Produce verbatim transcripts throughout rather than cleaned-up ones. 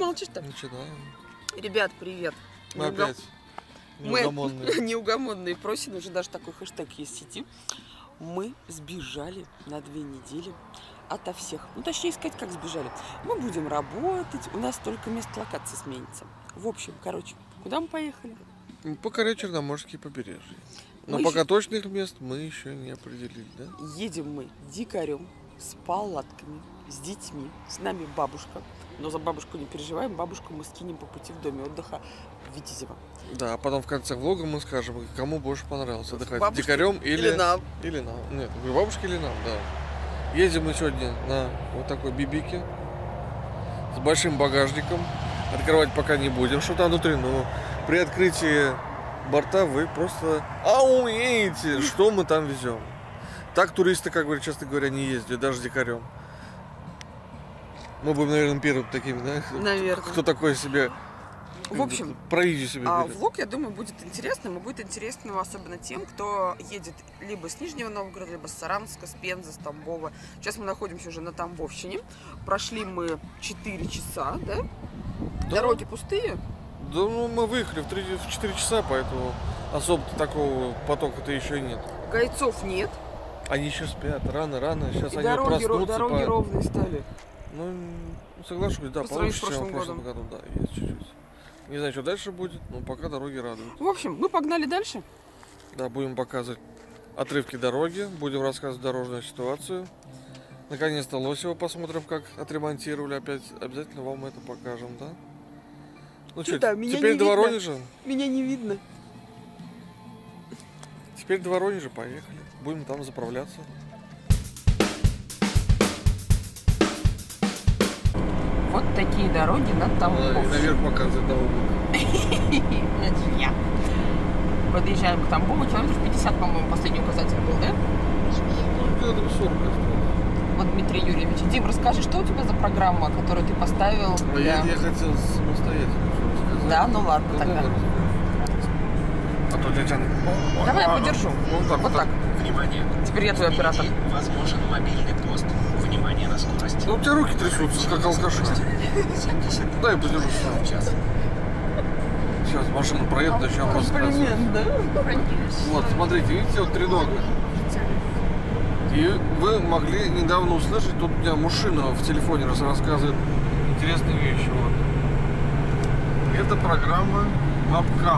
молчишь-то? Начинаем. Ребят, привет. Мы Неугом... опять неугомонные. Мы неугомонные просим, уже даже такой хэштег есть в сети. Мы сбежали на две недели ото всех. Ну, точнее сказать, как сбежали. Мы будем работать, у нас только место локации сменится. В общем, короче, куда мы поехали? Покорять Черноморские побережья. Но Мы пока еще... точных мест мы еще не определили, да? Едем мы дикарем, с палатками, с детьми. С нами бабушка. Но за бабушку не переживаем, бабушку мы скинем по пути в доме отдыха в Витязево. Да, а потом в конце влога мы скажем, кому больше понравилось отдыхать, Бабушке дикарем или... или нам. Или нам. Нет, бабушке или нам, да. Едем мы сегодня на вот такой бибике с большим багажником. Открывать пока не будем, что там внутри, но при открытии борта вы просто ауете, что мы там везем. Так туристы, как говорят, честно говоря, не ездят, даже дикарем. Мы будем, наверное, первыми такими, да? Наверное. Кто такой себе... В общем, провизию себе а, берет. влог, я думаю, будет интересным. И будет интересным особенно тем, кто едет либо с Нижнего Новгорода, либо с Саранска, с Пензы, с Тамбова. Сейчас мы находимся уже на Тамбовщине. Прошли мы четыре часа, да? Да. Дороги пустые. Да, ну мы выехали в, три, в четыре часа, поэтому особо такого потока-то еще и нет. Гайцов нет. Они еще спят, рано-рано, сейчас И они дороги, проснутся. дороги по... ровные стали. Ну, соглашусь, да, По получше, сравнению с чем в прошлым прошлом году, да, есть чуть-чуть. Не знаю, что дальше будет, но пока дороги радуют. В общем, мы погнали дальше. Да, будем показывать отрывки дороги, будем рассказывать дорожную ситуацию. Наконец-то Лосева посмотрим, как отремонтировали опять. Обязательно вам это покажем, да? Ну что, теперь до Воронежа? Меня не видно. Теперь до Воронежа, поехали. Будем там заправляться. Вот такие дороги на Тамбов. И наверх показывает дорогу. Это же я. Подъезжаем к Тамбову. Километров пятьдесят, по-моему, последний указатель был, да? Ну, километров сорок осталось. Вот Дмитрий Юрьевич. Дим, расскажи, что у тебя за программа, которую ты поставил? Ну, для... я, я хотел самостоятельно что рассказать. Да, ну ладно ну, тогда. А то я тяну. Давай я подержу. Вот так, вот так. Внимание. Теперь я твой оператор. Возможен мобильный пост. Внимание на скорость. Ну, у тебя руки трясутся, как алкаша. Дай я подержу сам. Час. Сейчас машина проедет, начнем рассказывать. Да? Вот, смотрите, видите, вот тренога. И вы могли недавно услышать, тут у меня мужчина в телефоне раз рассказывает интересные вещи. Вот. Это программа Mapcam.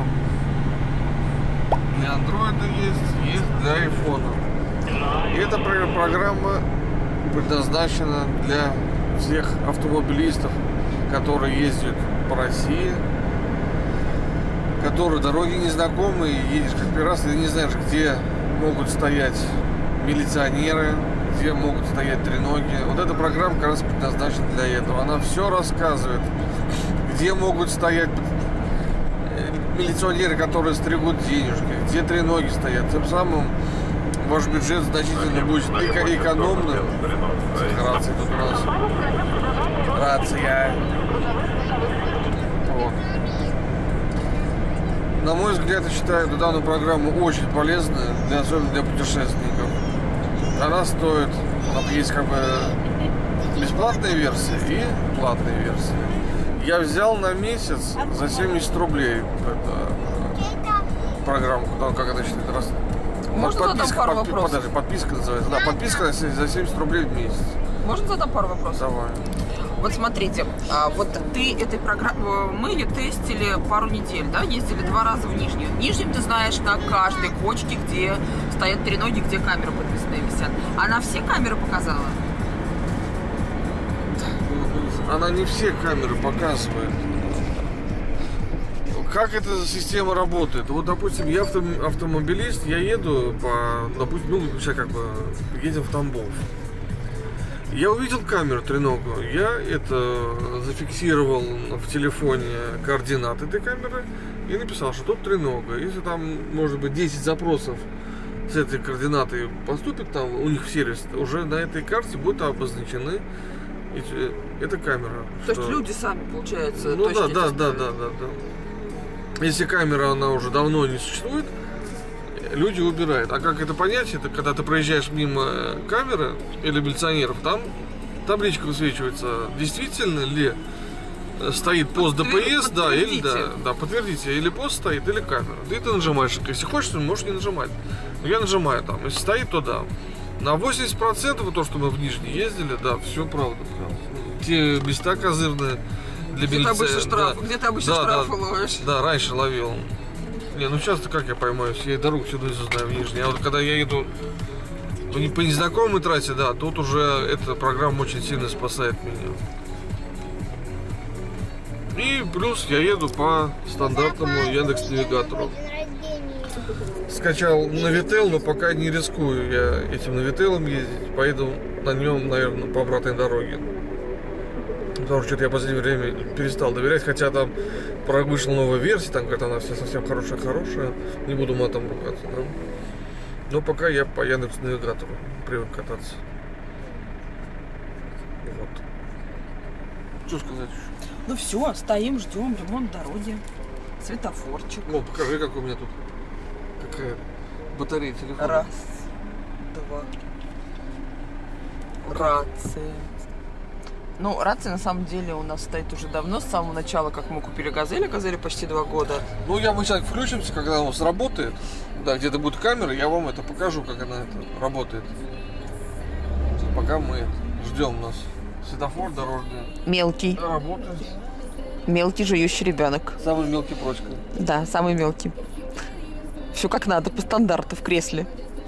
Для андроида есть, есть для айфона. И эта программа предназначена для всех автомобилистов, которые ездят по России, которые дороги незнакомые, едешь как первый раз, и не знаешь, где могут стоять милиционеры, где могут стоять треноги. Вот эта программа как раз предназначена для этого. Она все рассказывает, где могут стоять милиционеры, которые стригут денежки, где треноги стоят. Тем самым ваш бюджет значительно будет эко- экономным. Рация тут у нас. Рация. Вот. На мой взгляд, я считаю эту данную программу очень полезной, для, особенно для путешественников. Она стоит, там есть как бы бесплатная версия и платная версия. Я взял на месяц за семьдесят рублей это, программку, там как это считается, раз. Можно подписка, задам пару подпи, вопросов? Подожди, подписка называется. Да, подписка за семьдесят рублей в месяц. Можно задам пару вопросов? Давай. Вот смотрите, а, вот ты этой программы, мы ее тестили пару недель, да, ездили два раза в Нижнюю. В Нижнем ты знаешь на каждой кочке, где стоят треноги, где камеры подвесные висят. Она все камеры показала? Она не все камеры показывает. Как эта система работает? Вот, допустим, я авто- автомобилист, я еду по, допустим, ну, сейчас как бы едем в Тамбов. Я увидел камеру треногу, я это зафиксировал в телефоне координаты этой камеры и написал, что тут тренога. Если там, может быть, десять запросов с этой координатой поступит, там у них в сервис, уже на этой карте будут обозначены эти, эта камера. То что... есть люди сами, получается, Ну да, точно да, эти да, ставят. да, да, да. Если камера, она уже давно не существует, люди убирают. А как это понять? Это когда ты проезжаешь мимо камеры или милиционеров, там табличка высвечивается, действительно ли стоит пост ДПС, да, или да, Подтвердите. да, подтвердите, или пост стоит, или камера. Ты это нажимаешь. Если хочешь, то можешь не нажимать. Но я нажимаю там. Если стоит, то да. На восемьдесят процентов то, что мы в Нижний ездили, да, все правда. Прям. Те места козырные для Где ты милиции. обычно штраф, Да. где ты обычно Да, штрафы да. ловишь? Да, раньше ловил. Не, ну часто как я поймаюсь? Я и дорогу всю знаю в Нижний. А вот когда я еду по не- по незнакомой трассе, да, тут уже эта программа очень сильно спасает меня. И плюс я еду по стандартному Яндекс.Навигатору. Скачал Навител, но пока не рискую я этим Навителом ездить. Поеду на нем, наверное, по обратной дороге. Потому что что-то я в последнее время перестал доверять, хотя там вышла новая версия, там какая-то она вся совсем хорошая-хорошая. Не буду матом ругаться, да? Но пока я по Яндекс.Навигатору привык кататься. Вот. Что сказать еще? Ну все, стоим, ждем, ремонт дороги. Светофорчик. Ну, покажи, как у меня тут. Какая батарея телефона. Раз, два. Рация. Ну, рация на самом деле у нас стоит уже давно, с самого начала, как мы купили Газель. Газели почти два года. Ну, я мы сейчас включимся, когда он сработает. Да, где-то будет камера, я вам это покажу, как она это работает. Пока мы ждем нас. Светофор дорожный. Мелкий. Работает. Мелкий жующий ребенок. Самый мелкий прочка. Да, самый мелкий. Все как надо, по стандарту, в кресле.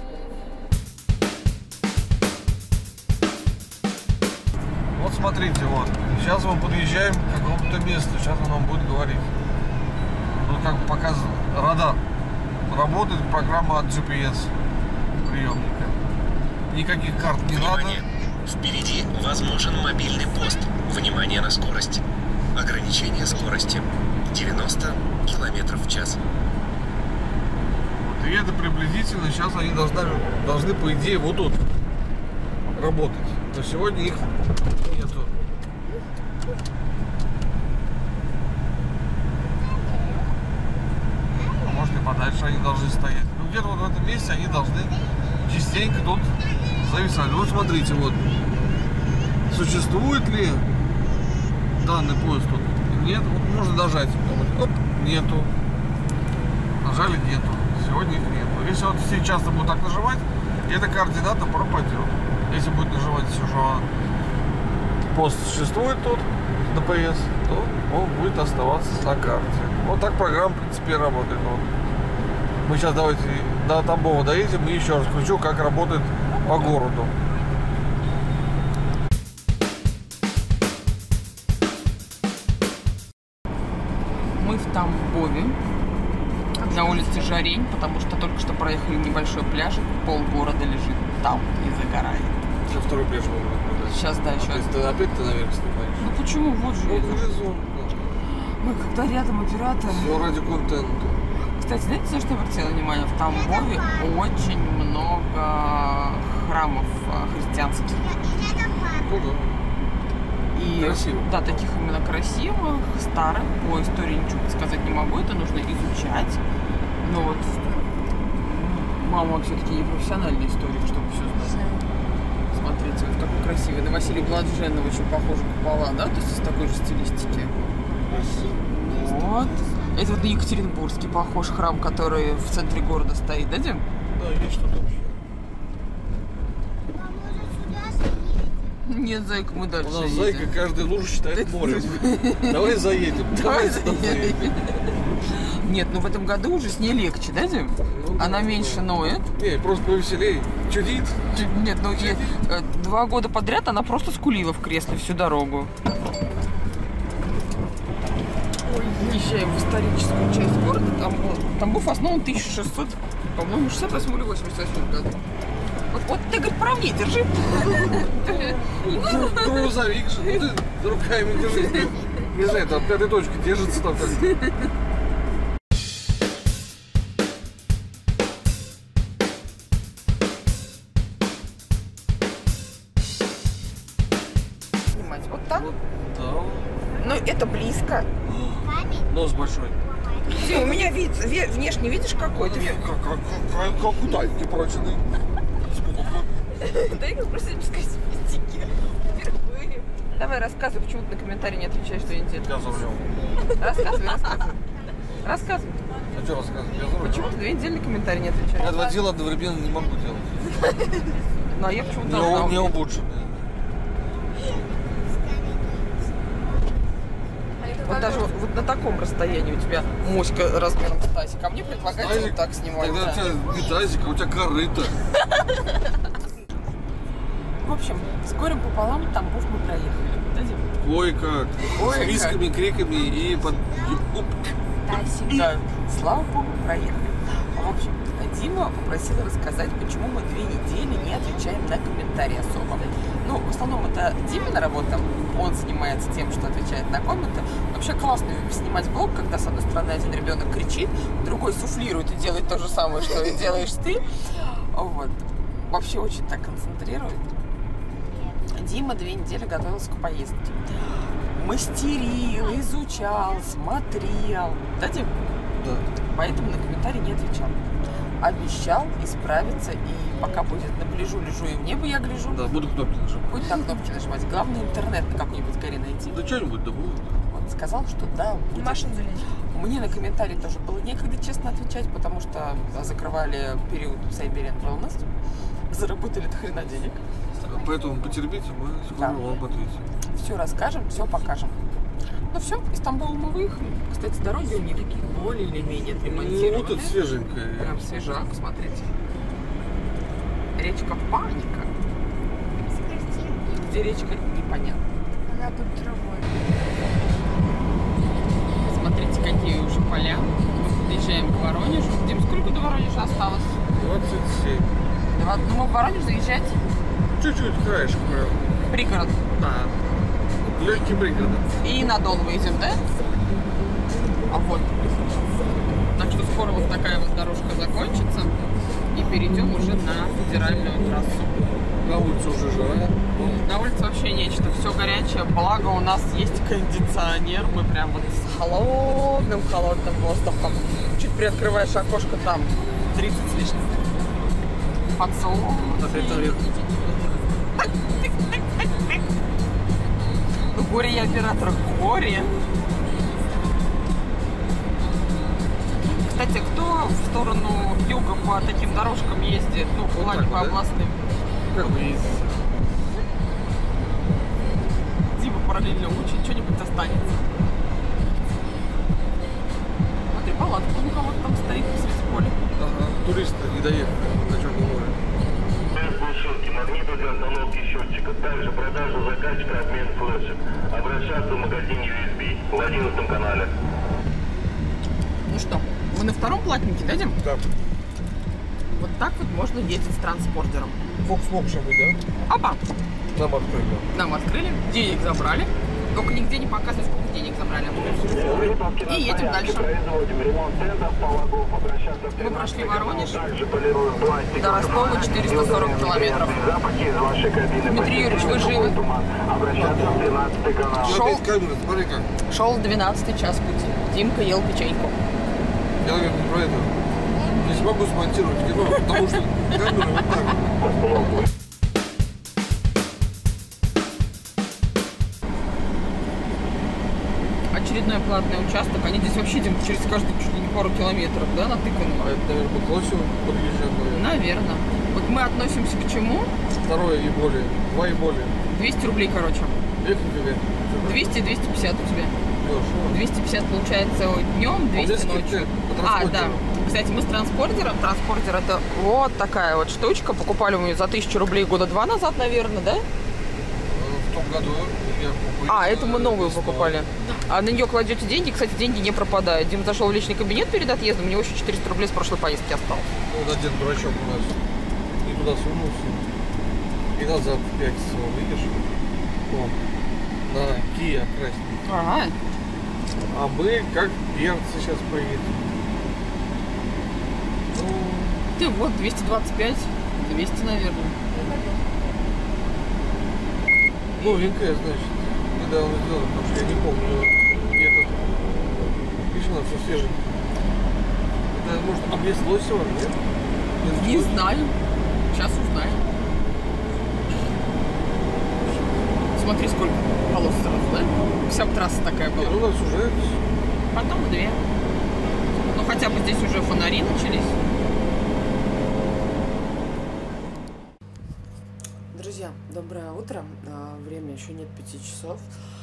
Вот смотрите, вот. Сейчас мы подъезжаем к какому-то месту. Сейчас он нам будет говорить. Ну, как бы показывает радар. Работает программа от джи пи эс приемника. Никаких карт не Внимание! надо. Впереди возможен мобильный пост. Внимание на скорость. Ограничение скорости девяносто километров в час. Вот, и это приблизительно сейчас они должны, должны, по идее, вот тут работать. Но сегодня их нету. А может и подальше они должны стоять. Ну где-то вот в этом месте они должны частенько тут зависать. Вот смотрите, вот. Существует ли данный поезд тут? Нет, вот можно нажать. Оп, нету. Нажали, нету. Сегодня их нету. Если вот все часто будут так нажимать, эта координата пропадет. Если будет нажимать еще, что пост существует тут, ДПС, то он будет оставаться на карте. Вот так программа, в принципе, работает. Вот. Мы сейчас давайте до Тамбова доедем и еще раз включу, как работает по городу. Мы в Тамбове, на улице Жарень, потому что только что проехали небольшой пляжик, полгорода лежит там и загорает. Сейчас второй пляж будем наблюдать. Сейчас, да, еще. Опять, ты, опять ты наверх снимаешь. Ну почему? Вот же. Ну, это. горизонт, Ой, когда рядом оператор. Все ради контента. Кстати, знаете, за что я обратила внимание? В Тамбове очень много храмов а, христианских. Ну да. И, Красиво. Да, таких именно красивых, старых. По истории ничего сказать не могу, это нужно изучать. Но вот м, мама все-таки не профессиональный историк, чтобы все знать. Смотрите, вот такой красивый. На Василия Блаженного очень похожи купола, да? То есть из такой же стилистики. Вот. Это вот на Екатеринбургский похож храм, который в центре города стоит, да, Дим? Да, есть что-то вообще. Нет, зайка, мы дальше У нас едем. зайка каждую лужу считает морем. Давай заедем. Давай сюда заедем. Нет, ну в этом году уже с ней легче, да, Дим? Ну, да, Она меньше да. ноет. Не, просто повеселее. Чудит. Чуть- Нет, ну и, э, два года подряд она просто скулила в кресле всю дорогу. Ой, въезжаем в историческую часть города. Там, Тамбов основан в тысяча шестьсот, по-моему, шестьдесят восьмом или восемьдесят восьмом году. Вот, вот ты, говорит, правее держи. Грузовик же. Ну ты руками держи. Не знаю, там пятая точка держится там как-то. Снимать вот так. Да. Ну, это близко. Нос большой. Ты, у меня вид, ве- внешне видишь какой? Ты Как, как, как, как у Тальки прочный. дай-ка просто без косметики. Впервые. Давай рассказывай, почему ты на комментарии не отвечаешь две недели. Я за рулем. Рассказывай, рассказывай. Рассказывай. А что рассказывать? Я за рулем. Почему ты две недели на комментарии не отвечаешь? Я два дела одновременно не могу делать. Ну, а я почему-то Не, должна не уметь. обученные. Вот даже вот, вот на таком расстоянии у тебя моська размером с тазик, а мне предлагается Тазик? вот так снимать. Тогда Да. у тебя не тазик, а у тебя корыто. В общем, с горем пополам Тамбов мы проехали. Да, Дим? Кое-как. Ой, С как. висками, криками и под... Оп. Да. Слава богу, проехали. В общем, Дима попросила рассказать, почему мы две недели не отвечаем на комментарии особо. Ну, в основном это Димина работа, он занимается тем, что отвечает на комменты. Вообще классно снимать блог, когда с одной стороны один ребенок кричит, другой суфлирует и делает то же самое, что и делаешь ты. Вот. Вообще очень так концентрирует. Дима две недели готовился к поездке. Мастерил, изучал, смотрел. Да, Дим? Да. Поэтому на комментарии не отвечал. Обещал исправиться, и пока будет на пляжу, лежу и в небо я гляжу. Да, буду кнопки нажимать. Хоть на кнопки нажимать. Главное, интернет на какой-нибудь горе найти. Да что-нибудь да будет. Он сказал, что да, будет. Машин залезть. Мне на комментарии тоже было некогда, честно, отвечать, потому что закрывали период Siberian Wellness. Заработали до хрена денег. Поэтому потерпите, мы скоро Да. вам ответим. Все расскажем, все покажем. Ну все, из Тамбова мы выехали. Кстати, дороги у них такие более или менее Ну, отремонтированы. вот это свеженькое. Прям свежак, смотрите. Речка Паника. Где речка, непонятно. Она тут травой. Смотрите, какие уже поля. Мы подъезжаем к Воронежу. Дим, сколько до Воронежа осталось? двадцать семь. Два- Ну, мы в Воронеж заезжать? Чуть-чуть краешек прям. Пригород. Да. Легкий пригород. И на Дон выйдем, да? А вот. Так что скоро вот такая вот дорожка закончится. И перейдем уже на федеральную трассу. На улице уже жара. На улице вообще нечто. Все горячее. Благо у нас есть кондиционер. Мы прям вот с холодным-холодным воздухом. Чуть приоткрываешь окошко, там тридцать с лишним. Подсолнухи. Опять наверх. Ну, горе я оператор, горе. Кстати, кто в сторону юга по таким дорожкам ездит, ну, в Вот плане так по вот, да? областным? Как вы ездите? Дима параллельно учит, что-нибудь останется. Смотри, палатка у кого-то там стоит посреди поля. Ага. Туристы не доехали на Черном море. Глушилки, магниты для установки счетчика, также продажа, закачка, обмен флешек. Обращаться в магазине ю эс би в одиннадцатом канале. Ну что, мы на втором платнике, да, Дим? Да. Вот так вот можно ездить с транспортером. Фокс мог шагать, да? Опа! Нам открыли. Нам открыли, денег забрали. Только нигде не показывают, сколько денег забрали. И едем дальше. Производим ремонт тентов, пологов, обращаться в Мы прошли тринадцатый Воронеж. канал. Также полируем пластик. До Ростова четыреста сорок километров. Запахи из вашей кабины. Дмитрий Юрьевич, вы живы? Туман. Обращаться в тринадцатый канал. Шел. Опять камера, смотри как. Шел двенадцатый час пути. Димка ел печеньку. Я, наверное, про это не смогу смонтировать кино, потому что камера вот так. Очередной платный участок. Они здесь вообще, Дим, через каждые чуть ли не пару километров, да, натыканы? А это, наверное, по классу подъезжаем, наверное. Наверное. Вот мы относимся к чему? Второе и более. Два и более. двести рублей, короче. Эх, нифига. двести и двести пятьдесят у тебя. Дешево. двести пятьдесят получается днем, двести А у меня ночью. по А, транспортеру. да. Кстати, мы с транспортером. Транспортер это вот такая вот штучка. Покупали мы ее за тысячу рублей года два назад, наверное, да? В том году я купил. А, это мы новую весной. покупали. А на нее кладете деньги. Кстати, деньги не пропадают. Дима зашел в личный кабинет перед отъездом. У него еще четыреста рублей с прошлой поездки осталось. Вот один дурачок у нас. И туда сунулся. И назад пятится, видишь? Вон. На Kia красненький. Ага. А мы как перцы сейчас поедем. Ну, Ты вот двести двадцать пять, двести, наверное. новенькая, значит. Недавно сделали, потому что я не помню. Этот. Видишь, она все свеженькая. Это, может, обвес Лосева, нет? Нет, Не знаю. Сейчас узнаем. Смотри, сколько полос сразу, да? Вся трасса такая была. Ну, у нас уже... Потом две. Ну, хотя бы здесь уже фонари начались. Друзья, доброе утро. Время еще нет пяти часов.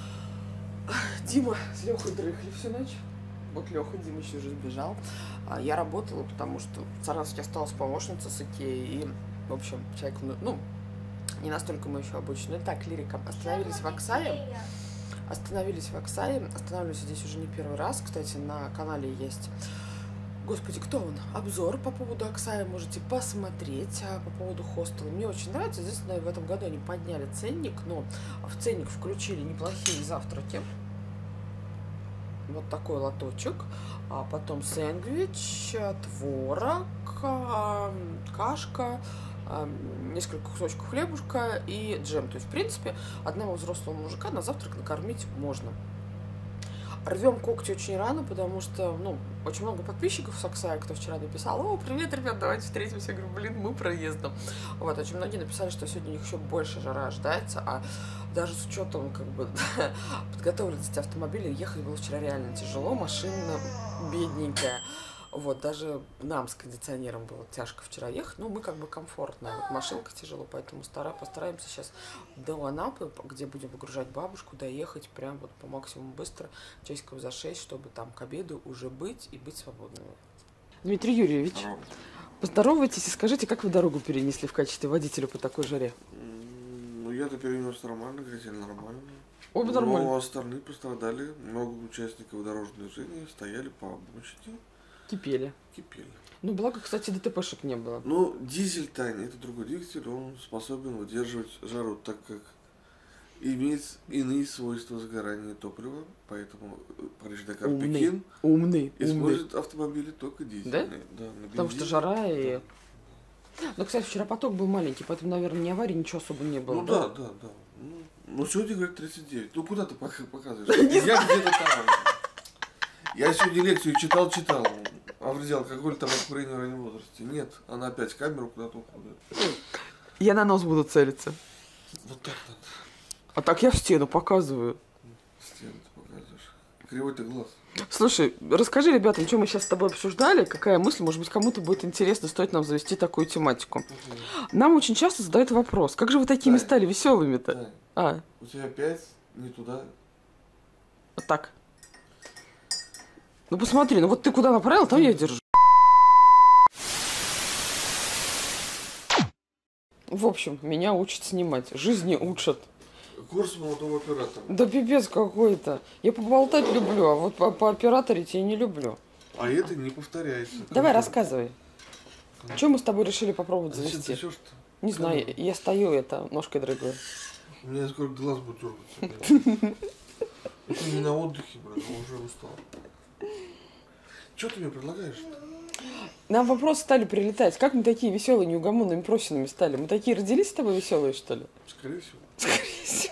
Дима с Лехой дрыхли всю ночь. Вот Леха, Дима еще уже сбежал. Я работала, потому что в Саратовске осталась помощница с Икеей. И, в общем, человек, ну, не настолько мы еще обучены. Так, лирика. Остановились в Аксае. Остановились в Аксае. Останавливаюсь здесь уже не первый раз. Кстати, на канале есть... Господи, кто он? Обзор по поводу Аксая можете посмотреть, а по поводу хостела. Мне очень нравится. Единственное, в этом году они подняли ценник, но в ценник включили неплохие завтраки. Вот такой лоточек. А потом сэндвич, творог, кашка, несколько кусочков хлебушка и джем. То есть, в принципе, одного взрослого мужика на завтрак накормить можно. Рвем когти очень рано, потому что, ну, очень много подписчиков с Аксая, кто вчера написал: о, привет, ребят, давайте встретимся. Я говорю, блин, мы проездом. Вот, очень многие написали, что сегодня у них еще больше жара ожидается, а даже с учетом, как бы, подготовленности автомобиля, ехать было вчера реально тяжело, машина бедненькая. Вот, даже нам с кондиционером было тяжко вчера ехать, но мы как бы комфортно. Вот машинка тяжело, поэтому стара, постараемся сейчас до Анапы, где будем выгружать бабушку, доехать прям вот по максимуму быстро, часиков за шесть, чтобы там к обеду уже быть и быть свободными. Дмитрий Юрьевич, Здорово. Поздоровайтесь и скажите, как вы дорогу перенесли в качестве водителя по такой жаре? Ну, я-то перенес нормально, грязель нормально. Обе нормально. Но остальные пострадали, много участников дорожного движения стояли по обочине. Кипели. Кипели. Ну, благо, кстати, ДТПшек не было. Ну, дизель, Таня, это другой двигатель, он способен выдерживать жару, так как имеет иные свойства сгорания топлива, поэтому Париж-Дакар Пекин умный, использует умный. Автомобили только дизельные. Да? Да, потому что жара и... Да. Ну, кстати, вчера поток был маленький, поэтому, наверное, ни аварии, ничего особо не было. Ну, да, да, да. да. Ну, ну, сегодня, говорят, тридцать девять. Ну, куда ты показываешь? Я где-то там. Я сегодня лекцию читал-читал. А вреде алкоголь, табакокурение в раннем возрасте. Нет, она опять камеру куда-то уходит. Я на нос буду целиться. Вот так надо. А так я в стену показываю. В стену ты показываешь. Кривой-то глаз. Слушай, расскажи ребятам, что мы сейчас с тобой обсуждали, какая мысль, может быть, кому-то будет интересно, стоит нам завести такую тематику. Uh-huh. Нам очень часто задают вопрос, как же вы такими Тай. стали веселыми-то? Тай. А. У тебя опять не туда. Вот так. Ну посмотри, ну вот ты куда направил, там я держу. В общем, меня учат снимать, жизни учат. Курс молодого оператора. Да пипец какой-то. Я поболтать люблю, а вот по, по операторить я не люблю. А это не повторяется. Давай, рассказывай. Что мы с тобой решили попробовать а завести? Что, что? Не знаю, я, я стою, это, ножкой дрыгаю. У меня скоро глаз будет дергаться. Это не на отдыхе, брат, уже устал. Что ты мне предлагаешь-то? Нам вопросы стали прилетать. Как мы такие веселые, неугомонными, просинами стали? Мы такие родились с тобой веселые, что ли? Скорее всего. Скорее всего.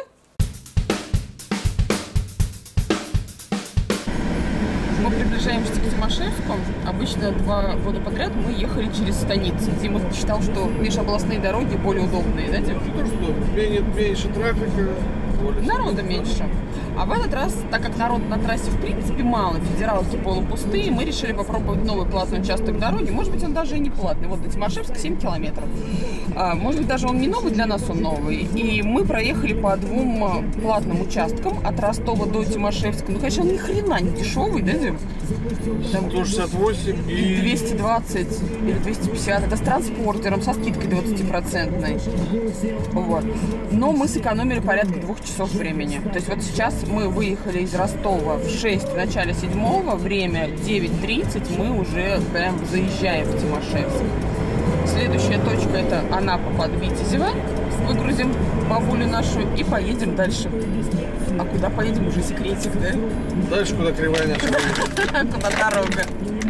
Мы приближаемся к Тимошевску. Обычно два года подряд мы ехали через станицы. Дима считал, что межобластные дороги более удобные, да, Дима? Ну что, менее, меньше трафика. Народа меньше. А в этот раз, так как народ на трассе в принципе мало, федералки полупустые, мы решили попробовать новый платный участок дороги. Может быть, он даже и не платный. Вот до Тимошевска семь километров. А, может быть, даже он не новый для нас, он новый. И мы проехали по двум платным участкам от Ростова до Тимошевска. Ну, конечно, он ни хрена не дешевый, да, Дим? Там сто шестьдесят восемь и... двести двадцать или двести пятьдесят. Это с транспортером, со скидкой двадцатипроцентной. Вот. Но мы сэкономили порядка двух часов времени. То есть вот сейчас мы выехали из Ростова в шесть, в начале седьмого, время девять тридцать, мы уже прям заезжаем в Тимошевск. Следующая точка — это Анапа под Витязево. Выгрузим бабулю нашу и поедем дальше. А куда поедем, уже секретик, да? Дальше куда кривая наша. Куда дорога.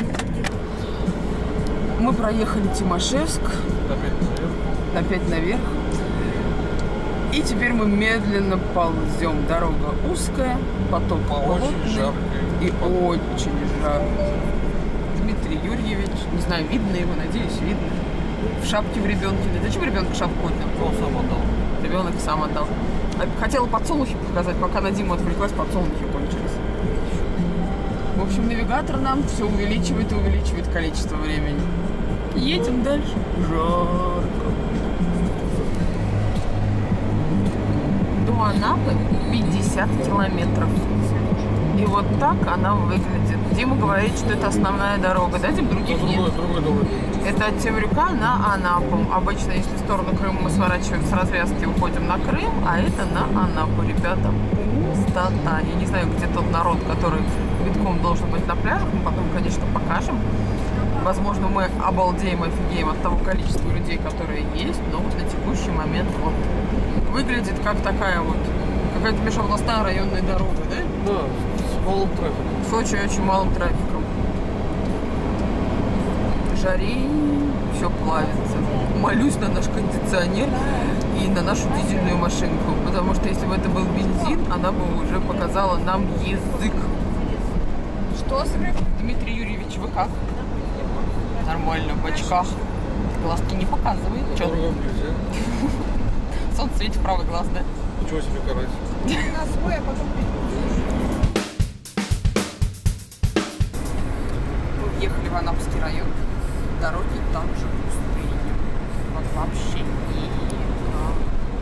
Мы проехали Тимошевск. Опять наверх. И теперь мы медленно ползем. Дорога узкая, потом плотный и очень жарко. Дмитрий Юрьевич, не знаю, видно его, надеюсь, видно. В шапке в ребенке. Зачем ребенку шапку отдал? Он сам отдал. Ребенок сам отдал. Хотела подсолнухи показать, пока на Диму отвлеклась, подсолнухи кончились. В общем, навигатор нам все увеличивает и увеличивает количество времени. Едем дальше. Жарко. До Анапы пятьдесят километров. И вот так она выглядит. Дима говорит, что это основная дорога. Да, Дим, других нет? Другой, другой дорога. Это от Темрюка на Анапу. Обычно, если в сторону Крыма мы сворачиваем с развязки, уходим на Крым, а это на Анапу, ребята. Пустота. Я не знаю, где тот народ, который битком должен быть на пляжах. Мы потом, конечно, покажем. Возможно, мы обалдеем, офигеем от того количества людей, которые есть, но вот на текущий момент вот выглядит как такая вот какая-то межобластная районная дорога, да? Да, с малым трафиком. С очень-очень малым трафиком. Жари, все плавится. Молюсь на наш кондиционер и на нашу дизельную машинку, потому что если бы это был бензин, она бы уже показала нам язык. Что, Дмитрий Юрьевич, вы как? Нормально, в очках. Глазки не показывает. Чё? Солнце светит в правый глаз, да? Ничего себе карать. На свой, а потом Мы въехали в Анапский район. Дороги там же пустые. Вот вообще никак.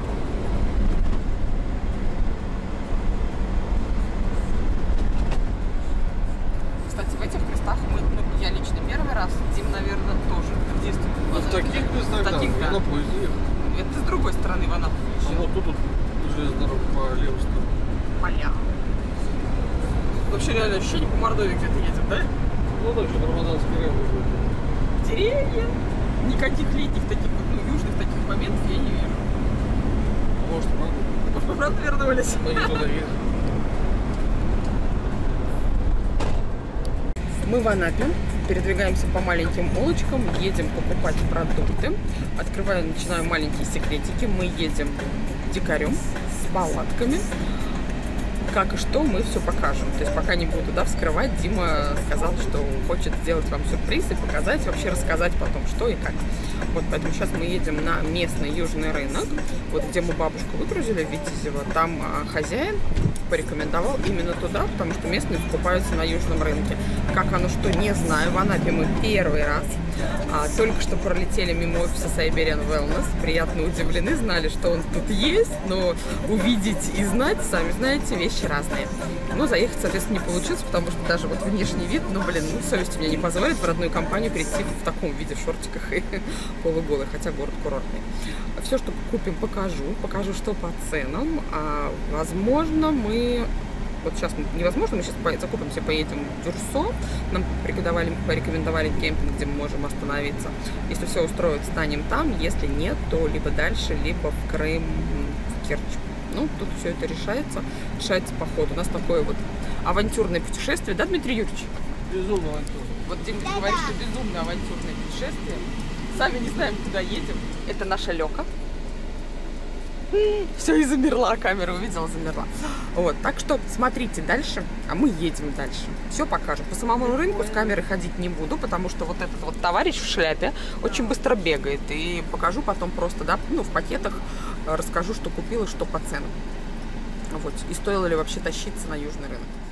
Кстати, в этих местах мы, ну, я лично первый раз, Дим, наверное, тоже в детстве. Ну, в таких местах, да, таких, да. на поезде. Это с другой стороны в Анапу. А вот тут, тут железная дорога по левой стороне. Поля. Вообще реально ощущение, по Мордовии где-то едем, да? Ну да, что Рамаданский район. Деревья. Никаких летних таких, ну, южных таких моментов я не вижу. Может, правда? Может, мы правда вернулись? Мы не туда едем. Мы в Анапе, передвигаемся по маленьким улочкам, едем покупать продукты. Открываю, начинаю маленькие секретики. Мы едем дикарем с палатками. Как и что, мы все покажем. То есть пока не буду, да, вскрывать. Дима сказал, что хочет сделать вам сюрприз и показать, вообще рассказать потом, что и как. Вот, поэтому сейчас мы едем на местный южный рынок, вот где мы бабушку выгрузили в Витязево. Там а, хозяин порекомендовал именно туда, потому что местные покупаются на южном рынке. Как оно что, не знаю. В Анапе мы первый раз. А, только что пролетели мимо офиса Siberian Wellness. Приятно удивлены, знали, что он тут есть, но увидеть и знать, сами знаете, вещи разные. Но заехать, соответственно, не получилось, потому что даже вот внешний вид, ну, блин, ну, совесть меня не позволит в родную компанию прийти в таком виде, в шортиках и полуголой, хотя город курортный. Все, что купим, покажу. Покажу, что по ценам. А, возможно, мы... Вот сейчас невозможно, мы сейчас закупимся, поедем в Дюрсо. Нам порекомендовали, порекомендовали кемпинг, где мы можем остановиться. Если все устроит, станем там. Если нет, то либо дальше, либо в Крым, в Керчь. Ну, тут все это решается. Решается по ходу. У нас такое вот авантюрное путешествие. Да, Дмитрий Юрьевич? Безумно авантюрно. Вот Дима говорит, что безумно авантюрное путешествие. Сами не знаем, куда едем. Это наша Лёка. Все, и замерла, камера увидела, замерла. Вот, так что смотрите дальше, а мы едем дальше. Все покажем. По самому рынку с камерой ходить не буду, потому что вот этот вот товарищ в шляпе очень быстро бегает. И покажу потом просто, да, ну, в пакетах расскажу, что купила, что по ценам. Вот, и стоило ли вообще тащиться на южный рынок.